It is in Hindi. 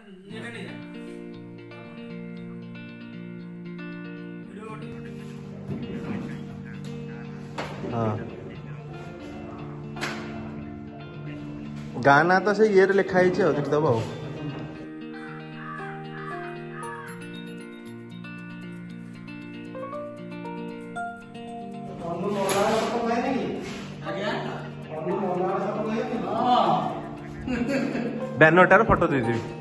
हाँ गाना तो से ये लिखाई देखिदब आ बैनरटार फोटो दे देवी।